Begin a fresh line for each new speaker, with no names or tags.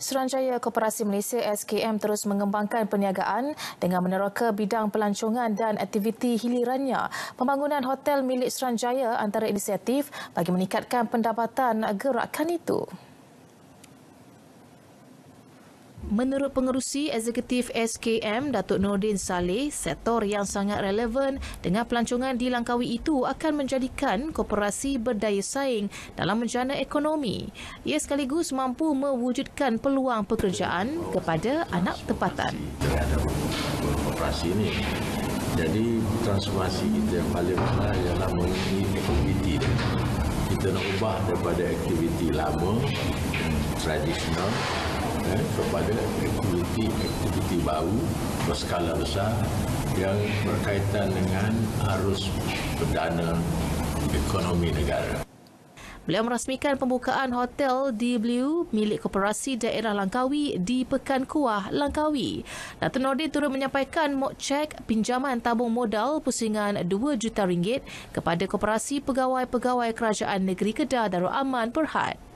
Suruhanjaya Koperasi Malaysia SKM terus mengembangkan perniagaan dengan meneroka bidang pelancongan dan aktiviti hilirannya. Pembangunan hotel milik Suruhanjaya antara inisiatif bagi meningkatkan pendapatan gerakan itu. Menurut Pengerusi Eksekutif SKM, Datuk Nordin Saleh, sektor yang sangat relevan dengan pelancongan di Langkawi itu akan menjadikan koperasi berdaya saing dalam menjana ekonomi. Ia sekaligus mampu mewujudkan peluang pekerjaan kepada anak tempatan.
Terhadap koperasi ini. Jadi transformasi kita yang paling besar ialah mengenai aktiviti dia. Kita nak ubah daripada aktiviti lama, tradisional, kepada aktiviti baru berskala besar yang berkaitan dengan arus perdana ekonomi negara.
Beliau merasmikan pembukaan hotel DW milik Koperasi Daerah Langkawi di Pekan Kuah, Langkawi. Datuk Nordin turut menyampaikan mock cek pinjaman tabung modal pusingan RM2 juta kepada Koperasi Pegawai-Pegawai Kerajaan Negeri Kedah Darul Aman Berhad.